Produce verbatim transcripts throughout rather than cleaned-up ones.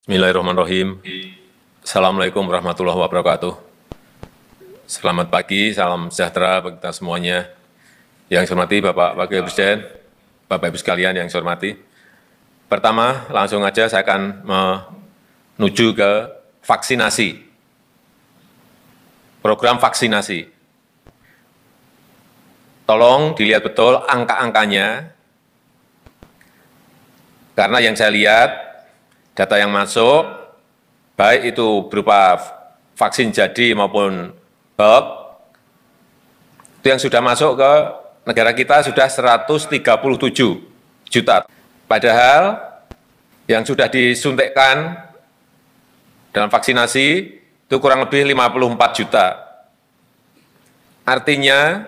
Bismillahirrahmanirrahim. Assalamualaikum warahmatullahi wabarakatuh. Selamat pagi, salam sejahtera bagi kita semuanya. Yang saya hormati Bapak Wakil Presiden, Bapak Ibu sekalian yang saya hormati. Pertama, langsung aja saya akan menuju ke vaksinasi. Program vaksinasi. Tolong dilihat betul angka-angkanya, karena yang saya lihat, data yang masuk, baik itu berupa vaksin jadi maupun bulk, itu yang sudah masuk ke negara kita sudah seratus tiga puluh tujuh juta. Padahal yang sudah disuntikkan dalam vaksinasi itu kurang lebih lima puluh empat juta. Artinya,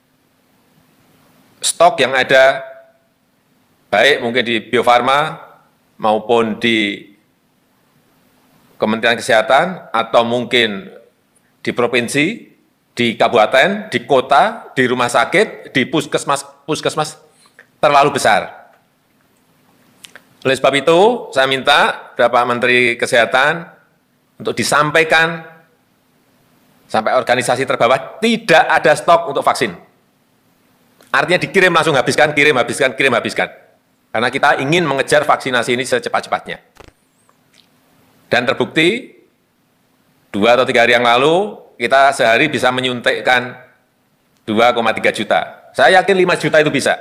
stok yang ada, baik mungkin di Bio Farma, maupun di Kementerian Kesehatan, atau mungkin di provinsi, di kabupaten, di kota, di rumah sakit, di puskesmas, puskesmas terlalu besar. Oleh sebab itu, saya minta Bapak Menteri Kesehatan untuk disampaikan sampai organisasi terbawah, tidak ada stok untuk vaksin. Artinya dikirim langsung habiskan, kirim, habiskan, kirim, habiskan. Karena kita ingin mengejar vaksinasi ini secepat-cepatnya. Dan terbukti, dua atau tiga hari yang lalu, kita sehari bisa menyuntikkan dua koma tiga juta. Saya yakin lima juta itu bisa.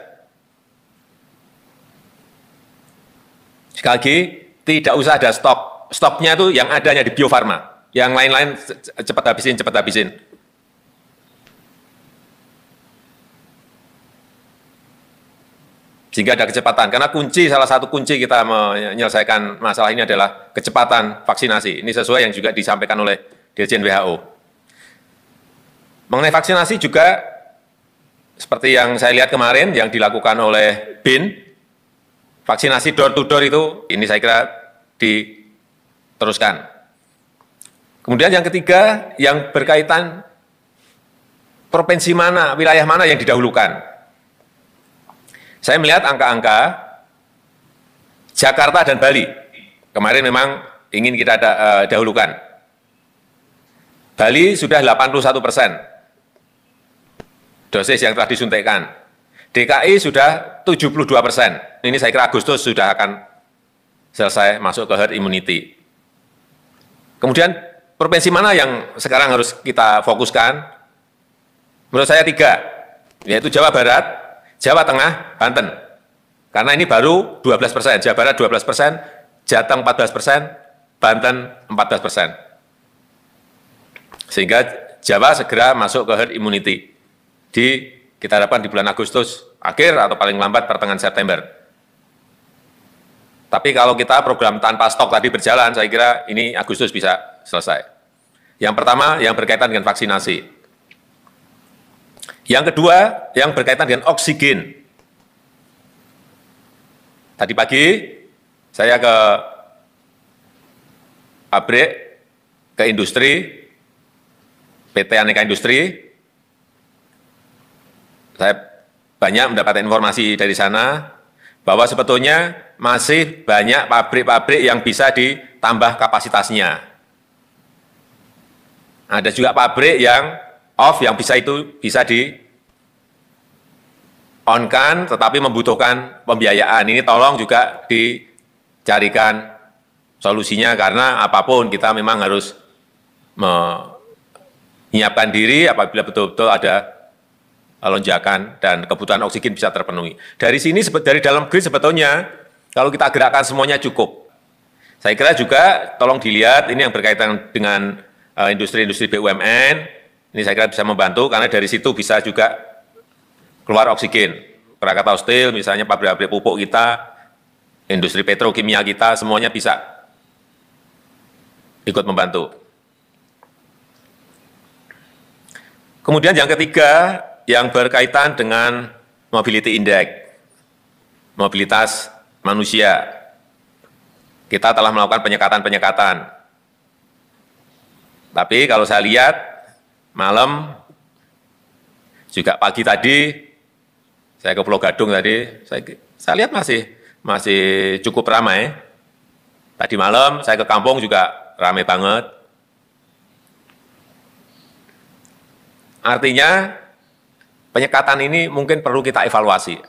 Sekali lagi, tidak usah ada stok. Stoknya itu yang adanya di Bio Farma. Yang lain-lain cepat habisin, cepat habisin. Sehingga ada kecepatan, karena kunci, salah satu kunci kita menyelesaikan masalah ini adalah kecepatan vaksinasi. Ini sesuai yang juga disampaikan oleh Dirjen W H O. Mengenai vaksinasi juga, seperti yang saya lihat kemarin, yang dilakukan oleh B I N, vaksinasi door to door itu, ini saya kira diteruskan. Kemudian yang ketiga, yang berkaitan provinsi mana, wilayah mana yang didahulukan. Saya melihat angka-angka Jakarta dan Bali. Kemarin memang ingin kita uh, dahulukan. Bali sudah delapan puluh satu persen dosis yang telah disuntikkan. D K I sudah tujuh puluh dua persen. Ini saya kira Agustus sudah akan selesai masuk ke herd immunity. Kemudian provinsi mana yang sekarang harus kita fokuskan? Menurut saya tiga, yaitu Jawa Barat, Jawa Tengah, Banten. Karena ini baru dua belas persen, Jawa Barat dua belas persen, Jateng empat belas persen, Banten empat belas persen. Sehingga Jawa segera masuk ke herd immunity. Di, kita harapkan di bulan Agustus akhir atau paling lambat pertengahan September. Tapi kalau kita program tanpa stok tadi berjalan, saya kira ini Agustus bisa selesai. Yang pertama, yang berkaitan dengan vaksinasi. Yang kedua, yang berkaitan dengan oksigen. Tadi pagi, saya ke pabrik, ke industri, P T Aneka Industri. Saya banyak mendapatkan informasi dari sana, bahwa sebetulnya masih banyak pabrik-pabrik yang bisa ditambah kapasitasnya. Ada juga pabrik yang off, yang bisa itu bisa di on-kan, tetapi membutuhkan pembiayaan. Ini tolong juga dicarikan solusinya, karena apapun kita memang harus menyiapkan diri apabila betul-betul ada lonjakan dan kebutuhan oksigen bisa terpenuhi. Dari sini, dari dalam negeri sebetulnya, kalau kita gerakkan semuanya cukup. Saya kira juga tolong dilihat, ini yang berkaitan dengan industri-industri B U M N, ini saya kira bisa membantu, karena dari situ bisa juga keluar oksigen. Krakatau Steel, misalnya pabrik-pabrik pupuk kita, industri petrokimia kita, semuanya bisa ikut membantu. Kemudian yang ketiga, yang berkaitan dengan mobility index, mobilitas manusia. Kita telah melakukan penyekatan-penyekatan. Tapi kalau saya lihat, malam, juga pagi tadi, saya ke Pulau Gadung tadi, saya, saya lihat masih masih cukup ramai. Tadi malam saya ke kampung juga ramai banget. Artinya penyekatan ini mungkin perlu kita evaluasi.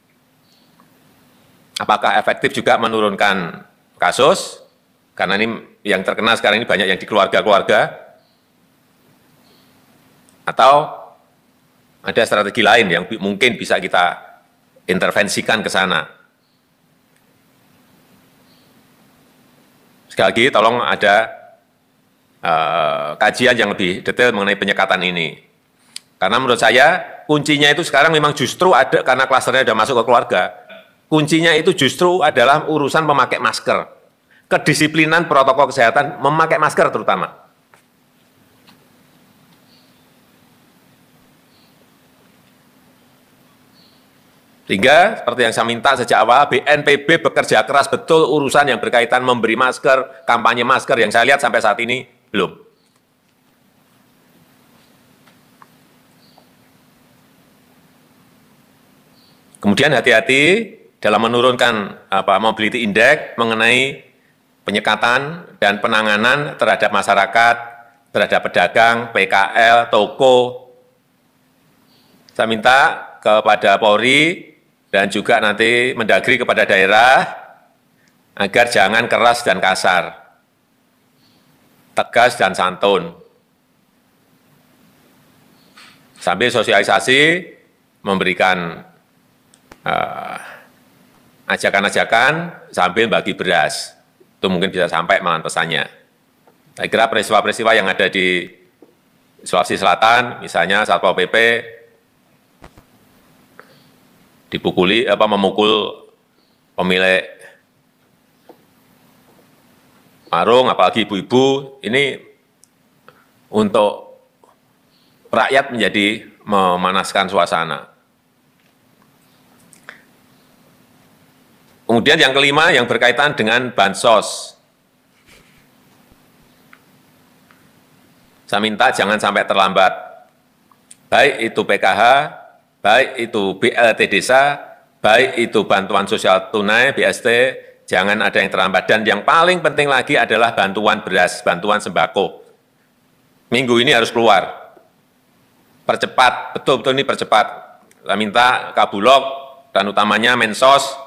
Apakah efektif juga menurunkan kasus? Karena ini yang terkena sekarang ini banyak yang di keluarga-keluarga. Atau ada strategi lain yang mungkin bisa kita intervensikan ke sana. Sekali lagi, tolong ada uh, kajian yang lebih detail mengenai penyekatan ini. Karena menurut saya, kuncinya itu sekarang memang justru ada, karena klasternya sudah masuk ke keluarga, kuncinya itu justru adalah urusan memakai masker. Kedisiplinan protokol kesehatan, memakai masker terutama. Sehingga seperti yang saya minta sejak awal, B N P B bekerja keras betul urusan yang berkaitan memberi masker, kampanye masker yang saya lihat sampai saat ini belum. Kemudian hati-hati dalam menurunkan apa, mobility index mengenai penyekatan dan penanganan terhadap masyarakat, terhadap pedagang, P K L, toko. Saya minta kepada Polri dan juga nanti Mendagri kepada daerah, agar jangan keras dan kasar, tegas dan santun. Sambil sosialisasi, memberikan ajakan-ajakan uh, sambil bagi beras. Itu mungkin bisa sampai malahan pesannya. Saya kira peristiwa-peristiwa yang ada di Sulawesi Selatan, misalnya Satpol P P, dipukuli apa memukul pemilik warung, apalagi ibu-ibu, ini untuk rakyat menjadi memanaskan suasana. Kemudian yang kelima yang berkaitan dengan bansos. Saya minta jangan sampai terlambat. Baik itu P K H, baik itu B L T desa, baik itu bantuan sosial tunai, B S T, jangan ada yang terlambat. Dan yang paling penting lagi adalah bantuan beras, bantuan sembako. Minggu ini harus keluar. Percepat, betul-betul ini percepat. Saya minta Kabulok dan utamanya Mensos,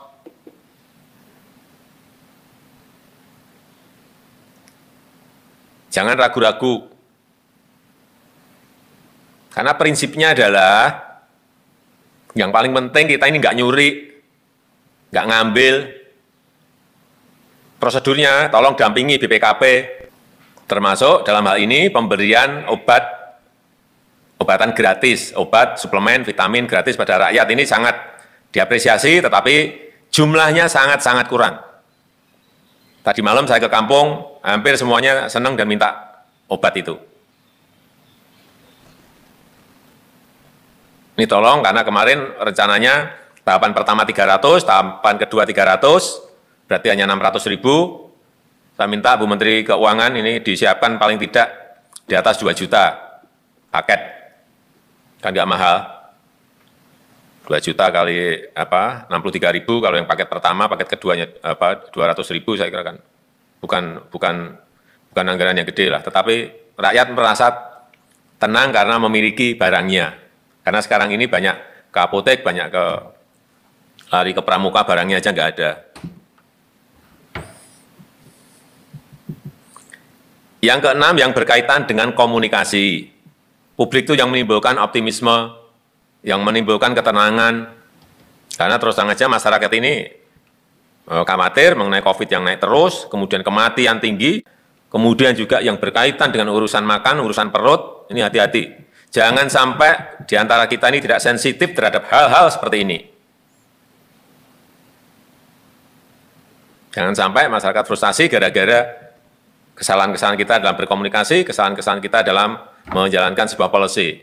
jangan ragu-ragu. Karena prinsipnya adalah yang paling penting kita ini nggak nyuri, nggak ngambil. Prosedurnya tolong dampingi B P K P, termasuk dalam hal ini pemberian obat, obatan gratis, obat, suplemen, vitamin gratis pada rakyat. Ini sangat diapresiasi, tetapi jumlahnya sangat-sangat kurang. Tadi malam saya ke kampung, hampir semuanya senang dan minta obat itu. Ini tolong, karena kemarin rencananya tahapan pertama tiga ratus, tahapan kedua tiga ratus, berarti hanya enam ratus ribu. Saya minta Bu Menteri Keuangan ini disiapkan paling tidak di atas dua juta paket. Kan nggak mahal. dua juta kali apa, enam puluh tiga ribu, kalau yang paket pertama, paket keduanya apa, dua ratus ribu saya kira kan. Bukan, bukan, bukan anggaran yang gede lah, tetapi rakyat merasa tenang karena memiliki barangnya. Karena sekarang ini banyak ke apotek, banyak ke lari ke pramuka, barangnya aja nggak ada. Yang keenam yang berkaitan dengan komunikasi. Publik itu yang menimbulkan optimisme, yang menimbulkan ketenangan. Karena terus terang aja masyarakat ini khawatir mengenai COVID yang naik terus, kemudian kematian tinggi, kemudian juga yang berkaitan dengan urusan makan, urusan perut, ini hati-hati. Jangan sampai di antara kita ini tidak sensitif terhadap hal-hal seperti ini. Jangan sampai masyarakat frustasi gara-gara kesalahan-kesalahan kita dalam berkomunikasi, kesalahan-kesalahan kita dalam menjalankan sebuah policy.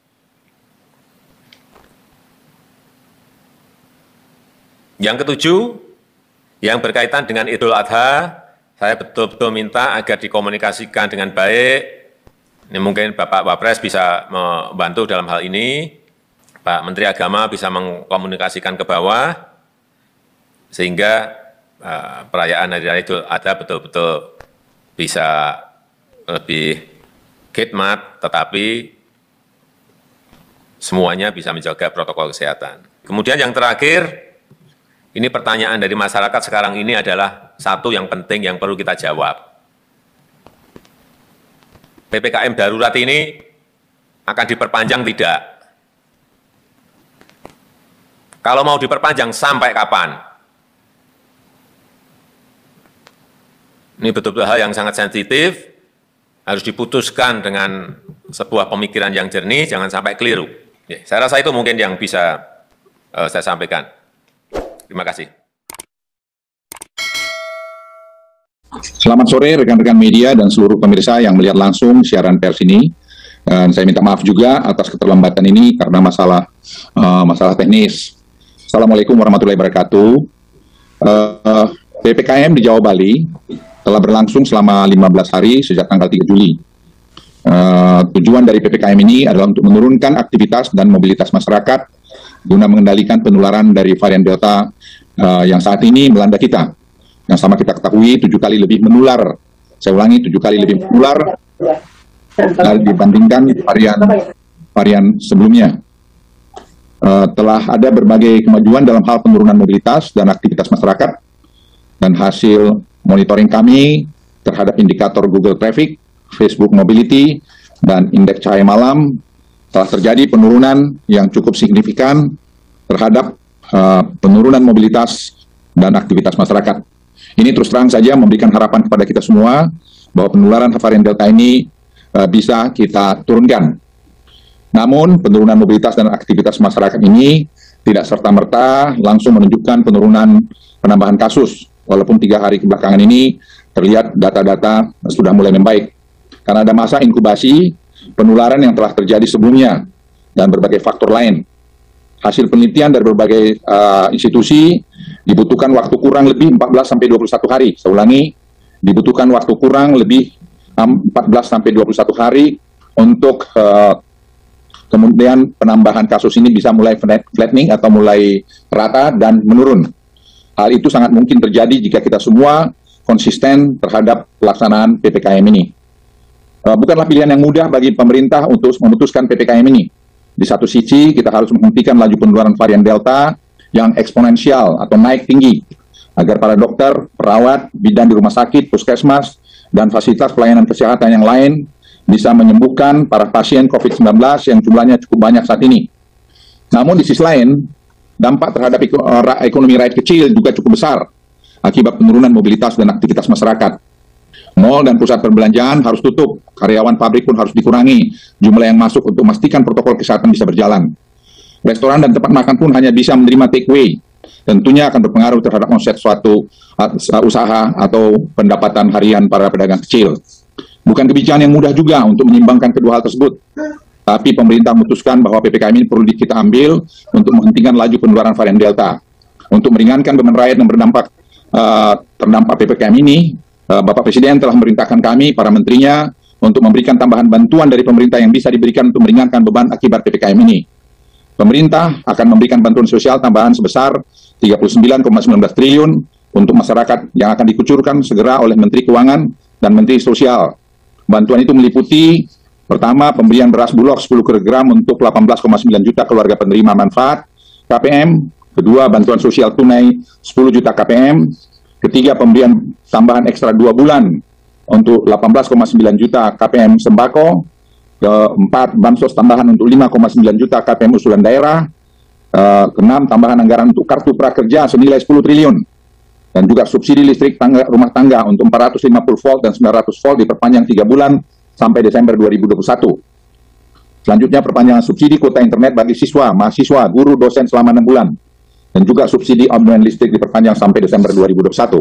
Yang ketujuh, yang berkaitan dengan Idul Adha, saya betul-betul minta agar dikomunikasikan dengan baik. Ini mungkin Bapak Wapres bisa membantu dalam hal ini, Pak Menteri Agama bisa mengkomunikasikan ke bawah, sehingga uh, perayaan Hari Raya Idul Adha betul-betul bisa lebih khidmat, tetapi semuanya bisa menjaga protokol kesehatan. Kemudian yang terakhir, ini pertanyaan dari masyarakat sekarang ini adalah satu yang penting yang perlu kita jawab. P P K M darurat ini akan diperpanjang tidak? Kalau mau diperpanjang sampai kapan? Ini betul-betul hal yang sangat sensitif, harus diputuskan dengan sebuah pemikiran yang jernih, jangan sampai keliru. Ya, saya rasa itu mungkin yang bisa uh, saya sampaikan. Terima kasih. Selamat sore rekan-rekan media dan seluruh pemirsa yang melihat langsung siaran pers ini. Dan saya minta maaf juga atas keterlambatan ini karena masalah uh, masalah teknis. Assalamualaikum warahmatullahi wabarakatuh. Uh, P P K M di Jawa Bali telah berlangsung selama lima belas hari sejak tanggal tiga Juli. Uh, tujuan dari P P K M ini adalah untuk menurunkan aktivitas dan mobilitas masyarakat guna mengendalikan penularan dari varian Delta uh, yang saat ini melanda kita. Yang sama kita ketahui tujuh kali lebih menular. Saya ulangi, tujuh kali lebih menular uh, dibandingkan varian varian sebelumnya. Uh, telah ada berbagai kemajuan dalam hal penurunan mobilitas dan aktivitas masyarakat, dan hasil monitoring kami terhadap indikator Google Traffic, Facebook Mobility, dan indeks cahaya malam telah terjadi penurunan yang cukup signifikan terhadap uh, penurunan mobilitas dan aktivitas masyarakat. Ini terus terang saja memberikan harapan kepada kita semua bahwa penularan varian Delta ini uh, bisa kita turunkan. Namun penurunan mobilitas dan aktivitas masyarakat ini tidak serta-merta langsung menunjukkan penurunan penambahan kasus, walaupun tiga hari kebelakangan ini terlihat data-data sudah mulai membaik. Karena ada masa inkubasi penularan yang telah terjadi sebelumnya dan berbagai faktor lain. Hasil penelitian dari berbagai uh, institusi dibutuhkan waktu kurang lebih empat belas sampai dua puluh satu hari. Saya ulangi, dibutuhkan waktu kurang lebih um, empat belas sampai dua puluh satu hari untuk uh, kemudian penambahan kasus ini bisa mulai flattening atau mulai rata dan menurun. Hal itu sangat mungkin terjadi jika kita semua konsisten terhadap pelaksanaan P P K M ini. Uh, bukanlah pilihan yang mudah bagi pemerintah untuk memutuskan P P K M ini. Di satu sisi, kita harus menghentikan laju penularan varian Delta yang eksponensial atau naik tinggi, agar para dokter, perawat, bidan di rumah sakit, puskesmas, dan fasilitas pelayanan kesehatan yang lain bisa menyembuhkan para pasien COVID sembilan belas yang jumlahnya cukup banyak saat ini. Namun di sisi lain, dampak terhadap ekonomi rakyat kecil juga cukup besar akibat penurunan mobilitas dan aktivitas masyarakat. Mal dan pusat perbelanjaan harus tutup, karyawan pabrik pun harus dikurangi jumlah yang masuk untuk memastikan protokol kesehatan bisa berjalan. Restoran dan tempat makan pun hanya bisa menerima take away. Tentunya akan berpengaruh terhadap omset suatu usaha atau pendapatan harian para pedagang kecil. Bukan kebijakan yang mudah juga untuk menyimbangkan kedua hal tersebut. Tapi pemerintah memutuskan bahwa P P K M ini perlu kita ambil untuk menghentikan laju penularan varian Delta. Untuk meringankan beban rakyat yang berdampak uh, terdampak P P K M ini, uh, Bapak Presiden telah memerintahkan kami, para menterinya, untuk memberikan tambahan bantuan dari pemerintah yang bisa diberikan untuk meringankan beban akibat P P K M ini. Pemerintah akan memberikan bantuan sosial tambahan sebesar tiga puluh sembilan koma satu sembilan triliun untuk masyarakat yang akan dikucurkan segera oleh Menteri Keuangan dan Menteri Sosial. Bantuan itu meliputi, pertama, pemberian beras Bulog sepuluh kilogram untuk delapan belas koma sembilan juta keluarga penerima manfaat K P M. Kedua, bantuan sosial tunai sepuluh juta K P M. Ketiga, pemberian tambahan ekstra dua bulan untuk delapan belas koma sembilan juta K P M sembako. Keempat, bansos tambahan untuk lima koma sembilan juta K P M usulan daerah. Keenam, tambahan anggaran untuk kartu prakerja senilai sepuluh triliun. Dan juga subsidi listrik tangga, rumah tangga untuk empat ratus lima puluh volt dan sembilan ratus volt diperpanjang tiga bulan sampai Desember dua ribu dua puluh satu. Selanjutnya, perpanjangan subsidi kuota internet bagi siswa, mahasiswa, guru, dosen selama enam bulan. Dan juga subsidi online listrik diperpanjang sampai Desember dua ribu dua puluh satu.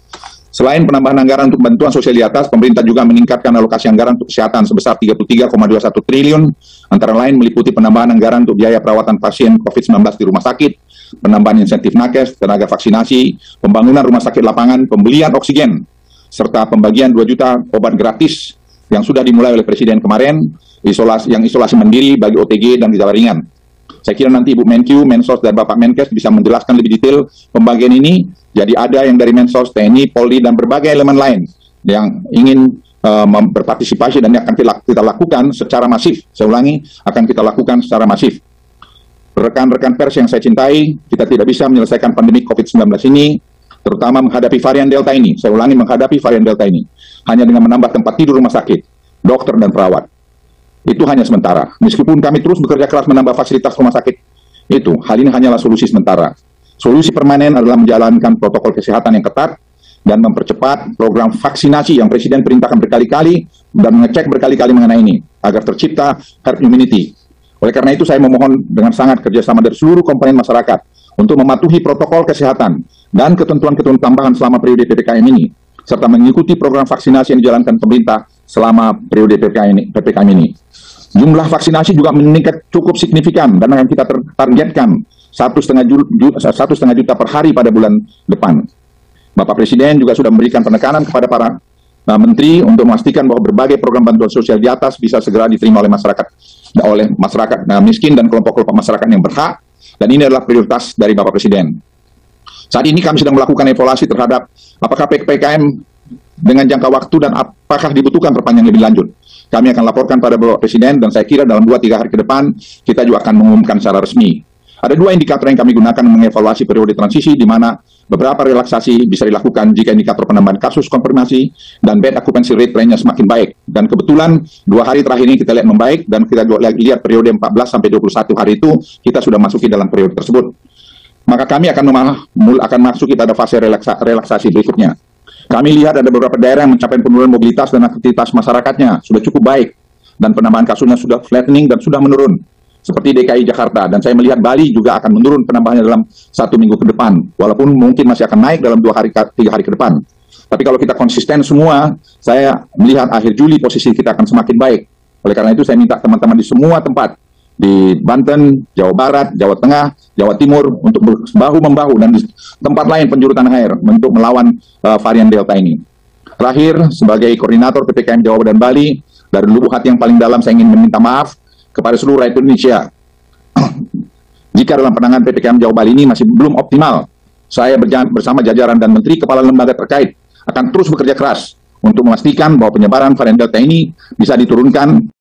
Selain penambahan anggaran untuk bantuan sosial di atas, pemerintah juga meningkatkan alokasi anggaran untuk kesehatan sebesar tiga puluh tiga koma dua satu triliun, antara lain meliputi penambahan anggaran untuk biaya perawatan pasien COVID sembilan belas di rumah sakit, penambahan insentif nakes, tenaga vaksinasi, pembangunan rumah sakit lapangan, pembelian oksigen, serta pembagian dua juta obat gratis yang sudah dimulai oleh Presiden kemarin, isolasi, yang isolasi mandiri bagi O T G dan gejala ringan. Saya kira nanti Ibu Menkyu, Mensos, dan Bapak Menkes bisa menjelaskan lebih detail pembagian ini, Jadi ada yang dari Mensos, T N I, Polri, dan berbagai elemen lain yang ingin uh, berpartisipasi dan akan kita lakukan secara masif. Saya ulangi, akan kita lakukan secara masif. Rekan-rekan pers yang saya cintai, kita tidak bisa menyelesaikan pandemi COVID sembilan belas ini, terutama menghadapi varian Delta ini. Saya ulangi, menghadapi varian Delta ini. Hanya dengan menambah tempat tidur rumah sakit, dokter, dan perawat. Itu hanya sementara. Meskipun kami terus bekerja keras menambah fasilitas rumah sakit, itu, hal ini hanyalah solusi sementara. Solusi permanen adalah menjalankan protokol kesehatan yang ketat dan mempercepat program vaksinasi yang Presiden perintahkan berkali-kali dan mengecek berkali-kali mengenai ini, agar tercipta herd immunity. Oleh karena itu, saya memohon dengan sangat kerjasama dari seluruh komponen masyarakat untuk mematuhi protokol kesehatan dan ketentuan-ketentuan tambahan selama periode P P K M ini, serta mengikuti program vaksinasi yang dijalankan pemerintah selama periode P P K M ini. Jumlah vaksinasi juga meningkat cukup signifikan dan akan kita targetkan satu setengah juta, satu setengah juta per hari pada bulan depan. Bapak Presiden juga sudah memberikan penekanan kepada para uh, menteri untuk memastikan bahwa berbagai program bantuan sosial di atas bisa segera diterima oleh masyarakat, oleh masyarakat uh, miskin dan kelompok-kelompok masyarakat yang berhak, dan ini adalah prioritas dari Bapak Presiden. Saat ini kami sedang melakukan evaluasi terhadap apakah P P K M dengan jangka waktu dan apakah dibutuhkan perpanjangan lebih lanjut. Kami akan laporkan pada Bapak Presiden dan saya kira dalam dua tiga hari ke depan kita juga akan mengumumkan secara resmi. Ada dua indikator yang kami gunakan mengevaluasi periode transisi, di mana beberapa relaksasi bisa dilakukan jika indikator penambahan kasus konfirmasi dan bed occupancy rate trennya semakin baik. Dan kebetulan dua hari terakhir ini kita lihat membaik, dan kita lihat periode empat belas sampai dua puluh satu hari itu kita sudah masuki dalam periode tersebut. Maka kami akan akan masuki pada fase relaksa, relaksasi berikutnya. Kami lihat ada beberapa daerah yang mencapai penurunan mobilitas dan aktivitas masyarakatnya sudah cukup baik, dan penambahan kasusnya sudah flattening dan sudah menurun, seperti D K I Jakarta, dan saya melihat Bali juga akan menurun penambahannya dalam satu minggu ke depan, walaupun mungkin masih akan naik dalam dua hari, tiga hari ke depan. Tapi kalau kita konsisten semua, saya melihat akhir Juli posisi kita akan semakin baik. Oleh karena itu saya minta teman-teman di semua tempat, di Banten, Jawa Barat, Jawa Tengah, Jawa Timur, untuk bahu-membahu, dan di tempat lain penjuru tanah air untuk melawan uh, varian Delta ini. Terakhir, sebagai koordinator P P K M Jawa dan Bali, dari lubuk hati yang paling dalam saya ingin meminta maaf kepada seluruh rakyat Indonesia. Jika dalam penanganan P P K M Jawa Bali ini masih belum optimal, saya bersama jajaran dan menteri kepala lembaga terkait akan terus bekerja keras untuk memastikan bahwa penyebaran varian Delta ini bisa diturunkan.